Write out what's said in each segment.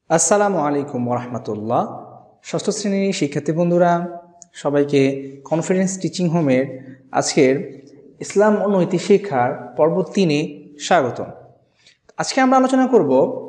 আসসালামু আলাইকুম ওরহমতুল্লাহ। ষষ্ঠ শ্রেণীর শিক্ষার্থী বন্ধুরা, সবাইকে কনফিডেন্স টিচিং হোমের আজকের ইসলাম ও নৈতিক শিক্ষার পর্ব 3-এ স্বাগতম। আজকে আমরা আলোচনা করব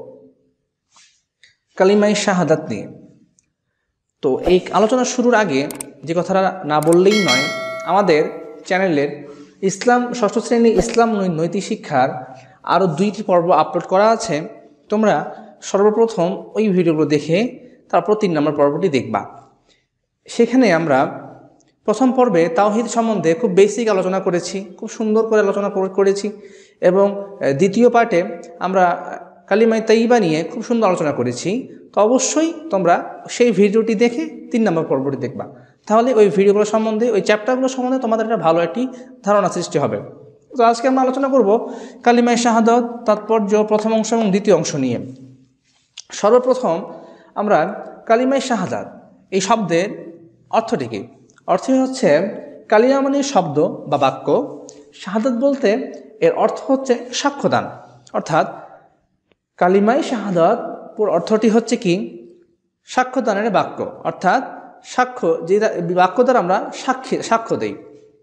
কালিমায়ে শাহাদাত নিয়ে। তো এই আলোচনা শুরুর আগে যে কথাটা না বললেই নয়, আমাদের চ্যানেলের ষষ্ঠ শ্রেণীর ইসলাম নৈতিক শিক্ষার আরও 2টি পর্ব আপলোড করা আছে। তোমরা সর্বপ্রথম ওই ভিডিওগুলো দেখে তারপর 3 নম্বর পর্বটি দেখবা। সেখানে আমরা প্রথম পর্বে তাওহীদ সম্বন্ধে খুব বেসিক আলোচনা করেছি, খুব সুন্দর করে আলোচনা করেছি, এবং দ্বিতীয় পার্টে আমরা কালিমায়ে তাইয়্যিবা নিয়ে খুব সুন্দর আলোচনা করেছি। তো অবশ্যই তোমরা সেই ভিডিওটি দেখে 3 নম্বর পর্বটি দেখবা, তাহলে ওই ভিডিওগুলো সম্বন্ধে, ওই চ্যাপ্টারগুলো সম্বন্ধে তোমাদের একটা ভালো একটি ধারণা সৃষ্টি হবে। তো আজকে আমরা আলোচনা করব কালিমায়ে শাহাদাত, তাৎপর্য, প্রথম অংশ এবং দ্বিতীয় অংশ নিয়ে। সর্বপ্রথম আমরা কালিমায়ে শাহাদাত এই শব্দের অর্থটি কি? অর্থ হচ্ছে কালিমা মানে শব্দ বা বাক্য, শাহাদাত বলতে এর অর্থ হচ্ছে সাক্ষ্যদান। অর্থাৎ কালিমায়ে শাহাদাত পুরো অর্থটি হচ্ছে কি? সাক্ষ্যদানের বাক্য, অর্থাৎ সাক্ষ্য, যে বাক্য দ্বারা আমরা সাক্ষ্য দেই।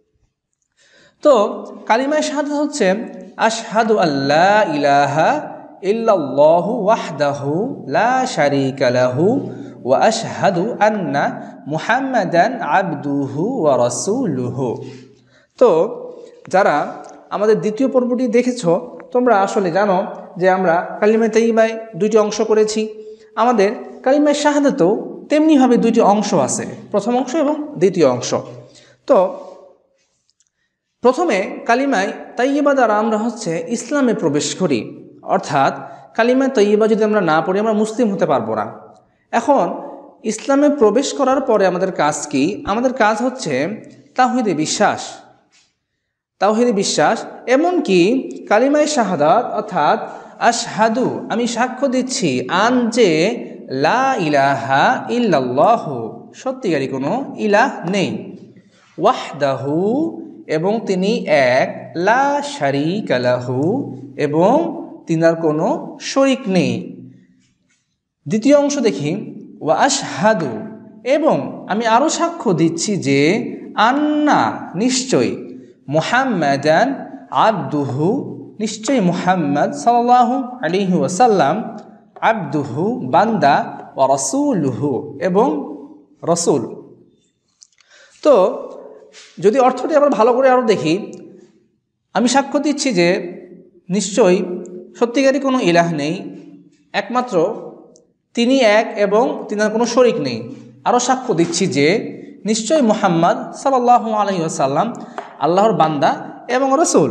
তো কালিমায়ে শাহাদাত হচ্ছে আশহাদু আল্লা ইলাহা ইল্লাল্লাহু ওয়াহদাহু লা শারীকা লাহু ওয়া আশহাদু আন্না মুহাম্মাদান আবদুহু ওয়া রাসূলুহু। তো যারা আমাদের দ্বিতীয় পর্বটি দেখেছো, তোমরা আসলে জানো যে আমরা কালিমায়ে তাইয়্যিবায় 2টি অংশ করেছি। আমাদের কালিমায়ে শাহাদাতেও তেমনিভাবে 2টি অংশ আছে, প্রথম অংশ এবং দ্বিতীয় অংশ। তো প্রথমে কালিমায়ে তাইয়্যিবা দ্বারা আমরা ইসলামে প্রবেশ করি, অর্থাৎ কালিমায়ে তাইয়্যিবা যদি আমরা না পড়ি আমরা মুসলিম হতে পারবো না। এখন ইসলামে প্রবেশ করার পরে আমাদের কাজ কি? আমাদের কাজ হচ্ছে তাওহীদে বিশ্বাস। তাওহীদে বিশ্বাস, এমনকি কালিমায়ে শাহাদাত অর্থাৎ আশহাদু, আমি সাক্ষ্য দিচ্ছি, আন যে লা ইলাহা ইল্লাল্লাহু, সত্যিকারী কোনো ইলাহ নেই, ওয়াহদাহু, এবং তিনি এক, লা শারীকা লাহু, এবং তিনার কোনো শরীক নেই। দ্বিতীয় অংশ দেখি, ওয়া আশহাদু, এবং আমি আরও সাক্ষ্য দিচ্ছি যে আন্না, নিশ্চয়, মুহাম্মাদান আবদুহু, নিশ্চয় মুহাম্মদ সাল্লাল্লাহু আলাইহি ওয়াসাল্লাম, আবদুহু, বান্দা, ওয়া রাসূলুহু, এবং রাসূল। তো যদি অর্থটি আবার ভালো করে আরও দেখি, আমি সাক্ষ্য দিচ্ছি যে নিশ্চয়ই সত্যিকারই কোনো ইলাহ নেই, একমাত্র তিনি এক এবং তিনার কোনো শরীক নেই। আরও সাক্ষ্য দিচ্ছি যে নিশ্চয়ই মুহাম্মদ সাল্লাল্লাহু আলাইহি ওয়াসাল্লাম আল্লাহর বান্দা এবং রাসূল।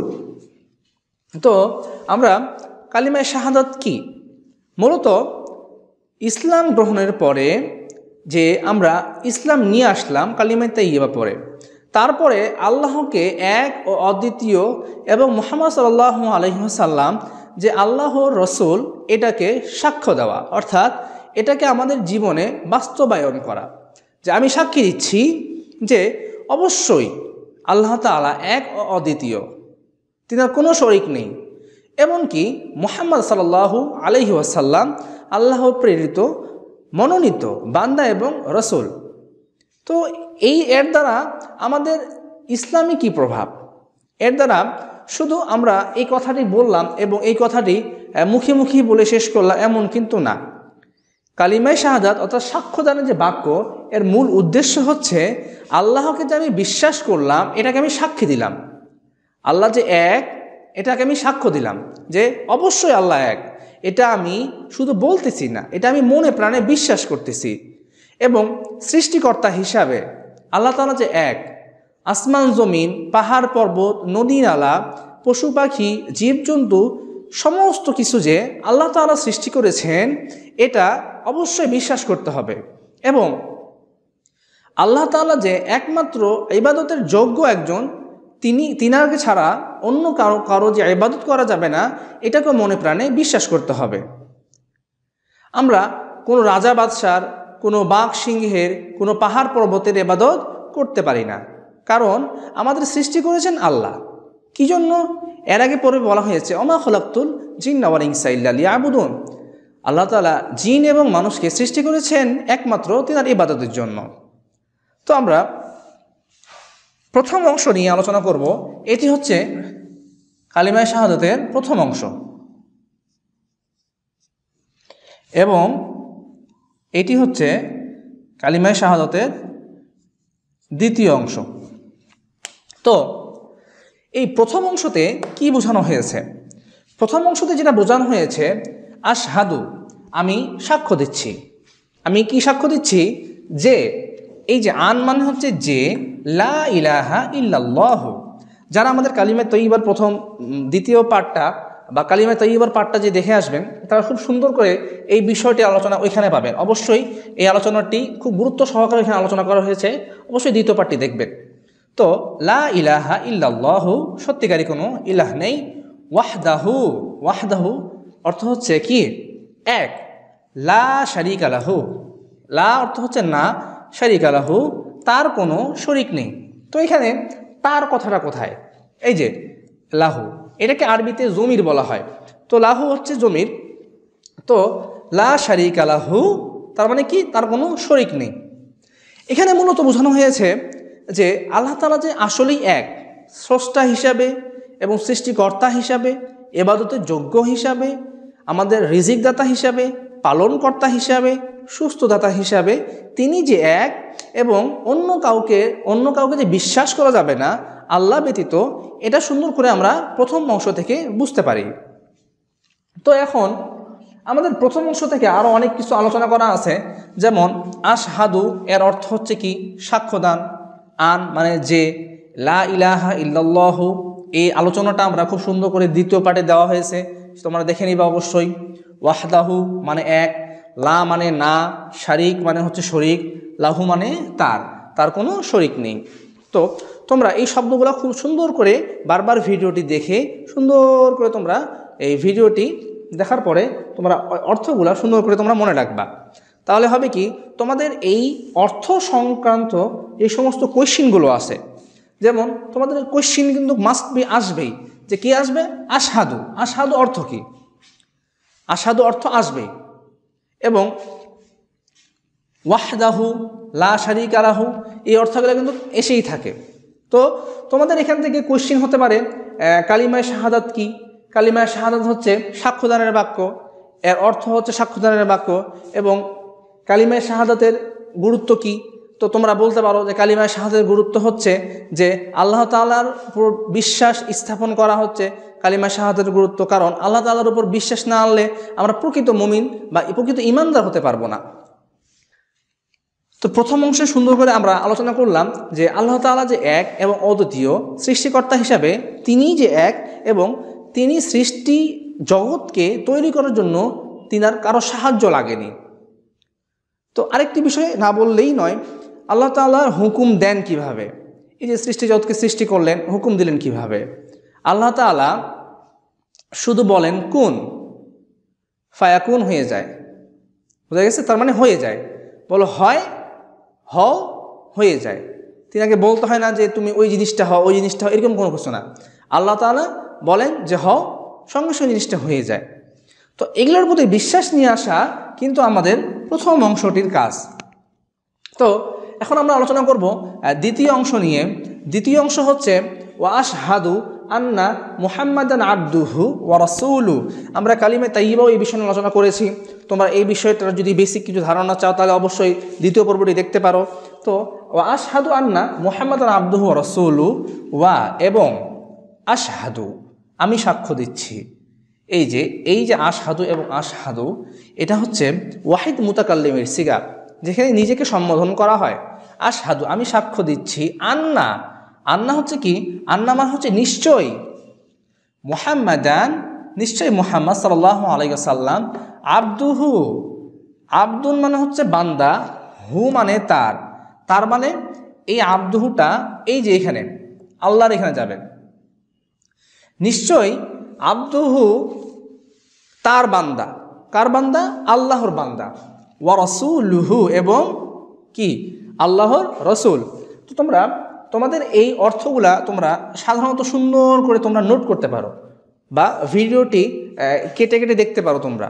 তো আমরা কালিমায়ে শাহাদাত কি? মূলত ইসলাম গ্রহণের পরে যে আমরা ইসলাম নিয়ে আসলাম কালিমায়ে তাইয়্যিবা পরে, তারপরে আল্লাহকে এক ও অদ্বিতীয় এবং মুহাম্মদ সাল্লাল্লাহু আলাইহি ওয়াসাল্লাম যে আল্লাহর রসুল, এটাকে সাক্ষ্য দেওয়া, অর্থাৎ এটাকে আমাদের জীবনে বাস্তবায়ন করা, যে আমি সাক্ষী দিচ্ছি যে অবশ্যই আল্লাহ তাআলা এক ও অদ্বিতীয়, তিনার কোনো শরীক নেই, এমনকি মুহাম্মদ সাল্লাল্লাহু আলাইহি ওয়াসাল্লাম আল্লাহর প্রেরিত মনোনীত বান্দা এবং রসুল। তো এর দ্বারা আমাদের ইসলামী কি প্রভাব? এর দ্বারা শুধু আমরা এই কথাটি বললাম এবং এই কথাটি মুখে মুখে বলে শেষ করলাম এমন কিন্তু না। কালিমায়ে শাহাদাত অর্থাৎ সাক্ষ্যদানের যে বাক্য, এর মূল উদ্দেশ্য হচ্ছে আল্লাহকে যে আমি বিশ্বাস করলাম, এটাকে আমি সাক্ষী দিলাম। আল্লাহ যে এক, এটাকে আমি সাক্ষ্য দিলাম যে অবশ্যই আল্লাহ এক। এটা আমি শুধু বলতেছি না, এটা আমি মনে প্রাণে বিশ্বাস করতেছি। এবং সৃষ্টিকর্তা হিসাবে আল্লাহ তাআলা যে এক, আসমান জমিন, পাহাড় পর্বত, নদী নালা, পশু পাখি, জীবজন্তু, সমস্ত কিছু যে আল্লাহ তাআলা সৃষ্টি করেছেন, এটা অবশ্যই বিশ্বাস করতে হবে। এবং আল্লাহ তাআলা যে একমাত্র ইবাদতের যোগ্য একজন, তিনাকে ছাড়া অন্য কারো যে ইবাদত করা যাবে না, এটাকে মনে প্রাণে বিশ্বাস করতে হবে। আমরা কোনো রাজা বাদশার, কোনো বাঘ সিংহের, কোনো পাহাড় পর্বতের ইবাদত করতে পারি না, কারণ আমাদের সৃষ্টি করেছেন আল্লাহ। কি জন্য? এর আগে পরে বলা হয়েছে, ওমা খলাকতুল জিন্না ওয়াল ইনসা ইল্লা লিয়াবুদুন, আল্লাহ তাআলা জিন এবং মানুষকে সৃষ্টি করেছেন একমাত্র তিনার ইবাদতের জন্য। তো আমরা প্রথম অংশ নিয়ে আলোচনা করব। এটি হচ্ছে কালিমায়ে শাহাদাতের প্রথম অংশ এবং এটি হচ্ছে কালিমায়ে শাহাদাতের দ্বিতীয় অংশ। তো এই প্রথম অংশতে কি বোঝানো হয়েছে? প্রথম অংশতে যেটা বোঝানো হয়েছে, আশহাদু, আমি সাক্ষ্য দিচ্ছি। আমি কি সাক্ষ্য দিচ্ছি? যে এই যে আন মানে হচ্ছে যে, লা ইলাহা ইল্লাল্লাহু। যারা আমাদের কালিমা তৈয়বার দ্বিতীয় পার্টটা বা কালিমা তৈয়বার পার্টটা যে দেখে আসবেন, তারা খুব সুন্দর করে এই বিষয়টি আলোচনা ওইখানে পাবেন। অবশ্যই এই আলোচনাটি খুব গুরুত্ব সহকারে এখানে আলোচনা করা হয়েছে, অবশ্যই দ্বিতীয় পার্টটি দেখবেন। তো লা ইলাহা ইল্লাল্লাহু, সত্যিকারী কোনো ইলাহ নেই। ওয়াহদাহু, ওয়াহদাহু অর্থ হচ্ছে কি? এক। লা শারিকা লাহু, লা অর্থ হচ্ছে না, শারিকা লাহু তার কোনো শরিক নেই। তো এখানে তার কথাটা কোথায়? এই যে লাহু, এটাকে আরবিতে জমির বলা হয়। তো লাহু হচ্ছে জমির। তো লা শারিকা লাহু তার মানে কি? তার কোনো শরিক নেই। এখানে মূলত বোঝানো হয়েছে যে আল্লাহ তাআলা যে আসলেই এক, স্রষ্টা হিসাবে এবং সৃষ্টিকর্তা হিসাবে, ইবাদতের যোগ্য হিসাবে, আমাদের রিজিকদাতা হিসাবে, পালনকর্তা হিসাবে, সুস্থদাতা হিসাবে তিনি যে এক, এবং অন্য কাউকে যে বিশ্বাস করা যাবে না আল্লাহ ব্যতীত, এটা সুন্দর করে আমরা প্রথম অংশ থেকে বুঝতে পারি। তো এখন আমাদের প্রথম অংশ থেকে আরও অনেক কিছু আলোচনা করা আছে। যেমন আশহাদু এর অর্থ হচ্ছে কি? সাক্ষ্যদান। আন মানে যে, লা ইলাহা ইল্লাল্লাহু এই আলোচনাটা আমরা খুব সুন্দর করে দ্বিতীয় পার্টে দেওয়া হয়েছে, তোমরা দেখে নিবা অবশ্যই। ওয়াহদাহু মানে এক, লা মানে না, শারিক মানে হচ্ছে শরিক, লাহু মানে তার কোনো শরিক নেই। তো তোমরা এই শব্দগুলো খুব সুন্দর করে বারবার ভিডিওটি দেখে সুন্দর করে তোমরা এই ভিডিওটি দেখার পরে তোমরা অর্থগুলো সুন্দর করে তোমরা মনে রাখবা। তাহলে হবে কি, তোমাদের এই অর্থ সংক্রান্ত এই সমস্ত কোয়েশ্চিনগুলো আছে, যেমন তোমাদের কোয়েশ্চিন কিন্তু মাস্ট বি আসবেই। যে কি আসবে? আশহাদু। আশহাদু অর্থ কি? আশহাদু অর্থ আসবে। এবং ওয়াহদাহু, লা শারিকা লাহু এই অর্থগুলো কিন্তু এসেই থাকে। তো তোমাদের এখান থেকে কোয়েশ্চিন হতে পারে, কালিমায়ে শাহাদাত কি? কালিমায়ে শাহাদাত হচ্ছে সাক্ষ্যদানের বাক্য, এর অর্থ হচ্ছে সাক্ষ্যদানের বাক্য। এবং কালিমায়ে শাহাদাতের গুরুত্ব কি? তো তোমরা বলতে পারো যে কালিমায়ে শাহাদাতের গুরুত্ব হচ্ছে যে আল্লাহ তাআলার উপর বিশ্বাস স্থাপন করা হচ্ছে কালিমায়ে শাহাদাতের গুরুত্ব। কারণ আল্লাহ তাআলার উপর বিশ্বাস না আনলে আমরা প্রকৃত মুমিন বা প্রকৃত ঈমানদার হতে পারবো না। তো প্রথম অংশে সুন্দর করে আমরা আলোচনা করলাম যে আল্লাহ তাআলা যে এক এবং অদ্বিতীয় সৃষ্টিকর্তা হিসাবে, তিনি যে এক এবং তিনি সৃষ্টি জগৎকে তৈরি করার জন্য তিনার কারো সাহায্য লাগেনি। তো আরেকটি বিষয় না বললেই নয়, আল্লাহ তাআলা হুকুম দেন কিভাবে? এই যে সৃষ্টি জগৎকে সৃষ্টি করলেন, হুকুম দিলেন কিভাবে? আল্লাহ তাআলা শুধু বলেন কুন, ফায়াকুন হয়ে যায়। বোঝা গেছে? তার মানে হয়ে যায়। বলো হয়, হও, হয়ে যায়। তিনাকে বলতে হয় না যে তুমি ওই জিনিসটা হও, ওই জিনিসটা হও, এরকম কোনো কিছু না। আল্লাহ তাআলা বলেন যে হও, সঙ্গে সঙ্গে জিনিসটা হয়ে যায়। তো এগুলোর প্রতি বিশ্বাস নিয়ে আসা কিন্তু আমাদের প্রথম অংশটির কাজ। তো এখন আমরা আলোচনা করব দ্বিতীয় অংশ নিয়ে। দ্বিতীয় অংশ হচ্ছে ওয়া আশহাদু আন্না মুহাম্মাদান আবদুহু ওয়া রাসূলু। আমরা কালিমা তাইয়্যিবা এই বিষয়ে আলোচনা করেছি। তোমরা এই বিষয়টার যদি বেসিক কিছু ধারণা চাও তাহলে অবশ্যই দ্বিতীয় পর্বটি দেখতে পারো। তো ওয়া আশহাদু আন্না মুহাম্মাদান আবদুহু ওয়া রাসূলু, ওয়া এবং আশহাদু আমি সাক্ষ্য দিচ্ছি। এই যে আশহাদু এবং আশহাদু, এটা হচ্ছে ওয়াহিদ মুতাকাল্লিমের সিগা, যেখানে নিজেকে সম্বোধন করা হয়। আশহাদু আমি সাক্ষ্য দিচ্ছি, আন্না, আন্না হচ্ছে কি? আন্না মানে হচ্ছে নিশ্চয়, মুহাম্মাদান নিশ্চয় মুহাম্মদ সাল্লাল্লাহু আলাইহি ওয়াসাল্লাম, আবদুহু, আবদুন মানে হচ্ছে বান্দা, হু মানে তার মানে এই আবদুহুটা এই যে এখানে আল্লাহর এখানে যাবেন। নিশ্চয় আবদুহু তার বান্দা, কার বান্দা? আল্লাহর বান্দা। ওয়া রাসূলুহু এবং কি? আল্লাহর রসুল। তো তোমাদের এই অর্থগুলা তোমরা সাধারণত সুন্দর করে তোমরা নোট করতে পারো বা ভিডিওটি কেটে কেটে দেখতে পারো তোমরা।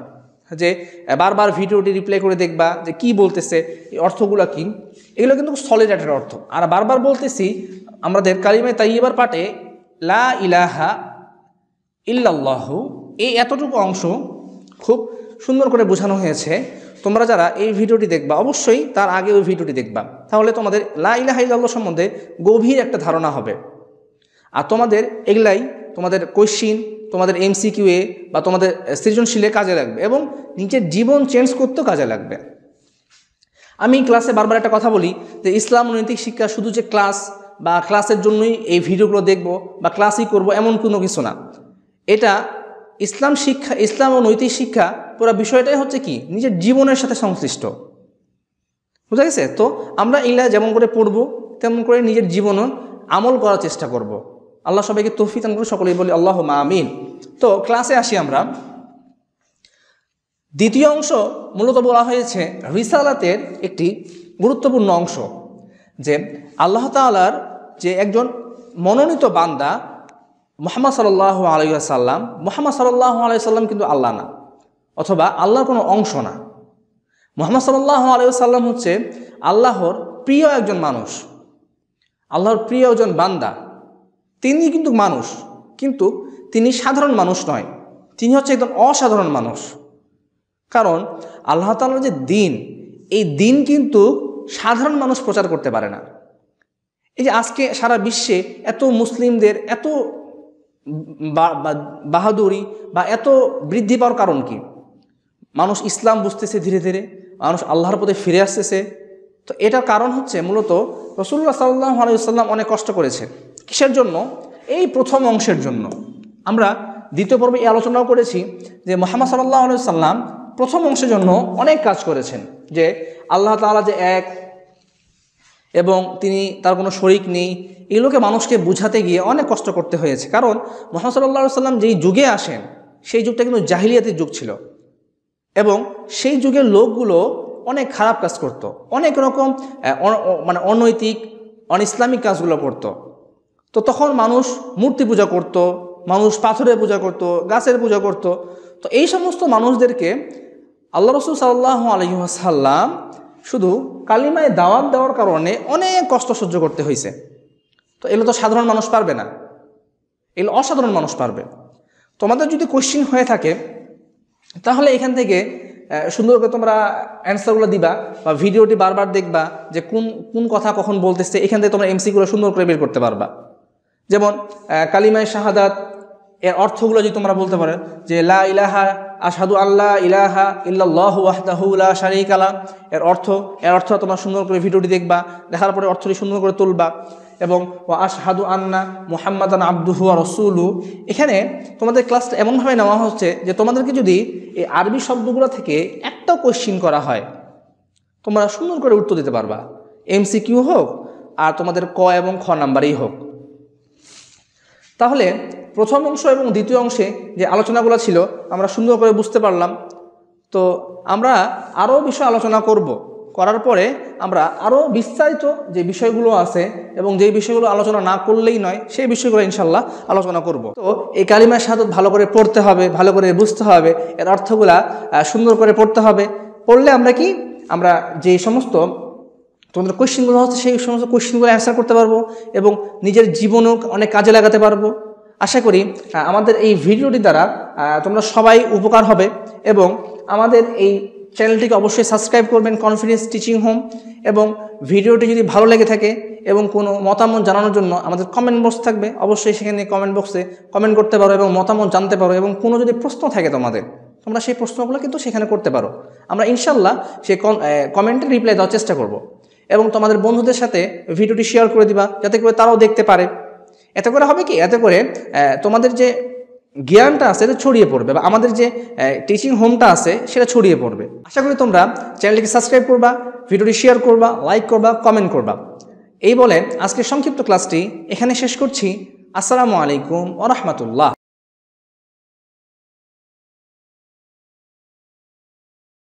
যে বারবার ভিডিওটি রিপ্লে করে দেখবা যে কি বলতেছে, এই অর্থগুলো কি, এগুলো কিন্তু সলিড একটা অর্থ। আর বারবার বলতেছি আমাদের কালিমায়ে তাইয়্যিবার পাঠে লা ইলাহা ইল্লাল্লাহু, এই এতটুকু অংশ খুব সুন্দর করে বোঝানো হয়েছে। তোমরা যারা এই ভিডিওটি দেখবা অবশ্যই তার আগে ওই ভিডিওটি দেখবা, তাহলে তোমাদের লা ইলাহা ইল্লাল্লাহ সম্বন্ধে গভীর একটা ধারণা হবে। আর তোমাদের এগুলাই তোমাদের কোশ্চিন, তোমাদের MCQA বা তোমাদের সৃজনশীলে কাজে লাগবে এবং নিজের জীবন চেঞ্জ করতেও কাজে লাগবে। আমি ক্লাসে বারবার একটা কথা বলি যে ইসলাম ও নৈতিক শিক্ষা শুধু যে ক্লাস বা ক্লাসের জন্যই এই ভিডিওগুলো দেখব বা ক্লাসই করব এমন কোনো কিছু না। এটা ইসলাম ও নৈতিক শিক্ষা পুরো বিষয়টাই হচ্ছে কি নিজের জীবনের সাথে সংশ্লিষ্ট, বুঝা গেছে? তো আমরা এগুলা যেমন করে পড়ব তেমন করে নিজের জীবনও আমল করার চেষ্টা করব। আল্লাহ সবাইকে তৌফিক দান করুন, সকলেই বলি আল্লাহুম্মা আমিন। তো ক্লাসে আসি আমরা। দ্বিতীয় অংশ মূলত বলা হয়েছে রিসালাতের একটি গুরুত্বপূর্ণ অংশ, যে আল্লাহ তাআলার যে একজন মনোনীত বান্দা মুহাম্মদ সাল্লাল্লাহু আলাইহি ওয়াসাল্লাম, মুহাম্মদ সাল্লাল্লাহু আলাইহি ওয়াসাল্লাম কিন্তু আল্লাহ না, অথবা আল্লাহর কোনো অংশ না। মুহাম্মদ সাল্লাল্লাহু আলাইহি ওয়াসাল্লাম হচ্ছে আল্লাহর প্রিয় একজন মানুষ, আল্লাহর প্রিয় একজন বান্দা। তিনি কিন্তু মানুষ, কিন্তু তিনি সাধারণ মানুষ নয়, তিনি হচ্ছে একজন অসাধারণ মানুষ। কারণ আল্লাহ তাআলার যে দিন, এই দিন কিন্তু সাধারণ মানুষ প্রচার করতে পারে না। এই যে আজকে সারা বিশ্বে এত মুসলিমদের এত বাহাদুরি বা এত বৃদ্ধি পাওয়ার কারণ কি? মানুষ ইসলাম বুঝতেছে, ধীরে ধীরে মানুষ আল্লাহর পথে ফিরে আসতেছে। তো এটার কারণ হচ্ছে মূলত রাসূলুল্লাহ সাল্লাল্লাহু আলাইহি ওয়াসাল্লাম অনেক কষ্ট করেছে। কিসের জন্য? এই প্রথম অংশের জন্য। আমরা দ্বিতীয় পর্বে এই আলোচনাও করেছি যে মুহাম্মদ সাল্লাল্লাহু আলাইহি ওয়াসাল্লাম প্রথম অংশের জন্য অনেক কাজ করেছেন, যে আল্লাহ তাআলা যে এক এবং তিনি তার কোনো শরীক নেই, এগুলোকে মানুষকে বুঝাতে গিয়ে অনেক কষ্ট করতে হয়েছে। কারণ মুহাম্মদ সাল্লাল্লাহু আলাইহি ওয়াসাল্লাম যেই যুগে আসেন সেই যুগটা কিন্তু জাহিলিয়াতের যুগ ছিল, এবং সেই যুগের লোকগুলো অনেক খারাপ কাজ করত, অনেক রকম মানে অনৈতিক ইসলামিক কাজগুলো করত। তো তখন মানুষ মূর্তি পূজা করত, মানুষ পাথরের পূজা করত, গাছের পূজা করত। তো এই সমস্ত মানুষদেরকে আল্লাহ রাসূল সাল্লাল্লাহু আলাইহি ওয়াসাল্লাম শুধু কালিমায় দাওয়াত দেওয়ার কারণে অনেক কষ্ট সহ্য করতে হয়েছে। তো এগুলো তো সাধারণ মানুষ পারবে না, এগুলো অসাধারণ মানুষ পারবে। তোমাদের যদি কোশ্চিন হয়ে থাকে তাহলে এখান থেকে সুন্দর করে তোমরা অ্যান্সারগুলো দিবা বা ভিডিওটি বারবার দেখবা যে কোন কথা কখন বলতেছে, এখান থেকে তোমরা MCগুলো সুন্দর করে বের করতে পারবা। যেমন কালিমায়ে শাহাদাত এর অর্থগুলো যদি তোমরা বলতে পারো যে লা ইলাহা আশহাদু আল্লা ইলাহা ইল্লাল্লাহু ওয়াহদাহু লা শারীকা লা, এর অর্থ তোমরা সুন্দর করে ভিডিওটি দেখবা, দেখার পরে অর্থটি সুন্দর করে তুলবা। এবং ওয়া আশহাদু আন্না মুহাম্মাদান আবদুহু ওয়া রাসূলুহু, এখানে তোমাদের ক্লাসটা এমনভাবে নেওয়া হচ্ছে যে তোমাদেরকে যদি এই আরবি শব্দগুলো থেকে একটা কোশ্চিন করা হয় তোমরা সুন্দর করে উত্তর দিতে পারবা, MCQ হোক আর তোমাদের ক এবং খ নাম্বারেই হোক। তাহলে প্রথম অংশ এবং দ্বিতীয় অংশে যে আলোচনাগুলো ছিল আমরা সুন্দর করে বুঝতে পারলাম। তো আমরা আরও বিষয় আলোচনা করার পরে আমরা আরও বিস্তারিত যে বিষয়গুলো আছে এবং যে বিষয়গুলো আলোচনা না করলেই নয় সেই বিষয়গুলো ইনশাল্লাহ আলোচনা করব। তো এই কালিমায়ে শাহাদাত ভালো করে পড়তে হবে, ভালো করে বুঝতে হবে, এর অর্থগুলা সুন্দর করে পড়তে হবে। পড়লে আমরা যে সমস্ত তোমাদের কোশ্চেনগুলো হচ্ছে সেই সমস্ত কোশ্চেনগুলো অ্যান্সার করতে পারবো এবং নিজের জীবনেও অনেক কাজে লাগাতে পারবো। আশা করি আমাদের এই ভিডিওটি দ্বারা তোমরা সবাই উপকার হবে এবং আমাদের এই চ্যানেলটিকে অবশ্যই সাবস্ক্রাইব করবেন, কনফিডেন্স টিচিং হোম। এবং ভিডিওটি যদি ভালো লেগে থাকে এবং কোনো মতামত জানানোর জন্য আমাদের কমেন্ট বক্স থাকবে, অবশ্যই সেখানে কমেন্ট বক্সে কমেন্ট করতে পারো এবং মতামত জানতে পারো। এবং কোনো যদি প্রশ্ন থাকে তোমরা সেই প্রশ্নগুলো কিন্তু সেখানে করতে পারো। আমরা ইনশাল্লাহ সেই কমেন্টে রিপ্লাই দেওয়ার চেষ্টা করব। এবং তোমাদের বন্ধুদের সাথে ভিডিওটি শেয়ার করে দিবা যাতে করে তারাও দেখতে পারে। এতে করে হবে কি, এতে করে তোমাদের যে জ্ঞানটা আছে এটা ছড়িয়ে পড়বে বা আমাদের যে টিচিং হোমটা আছে সেটা ছড়িয়ে পড়বে। আশা করি তোমরা চ্যানেলটিকে সাবস্ক্রাইব করবা, ভিডিওটি শেয়ার করবা, লাইক করবা, কমেন্ট করবা। এই বলে আজকের সংক্ষিপ্ত ক্লাসটি এখানে শেষ করছি। আসসালামু আলাইকুম ওয়া রাহমাতুল্লাহ।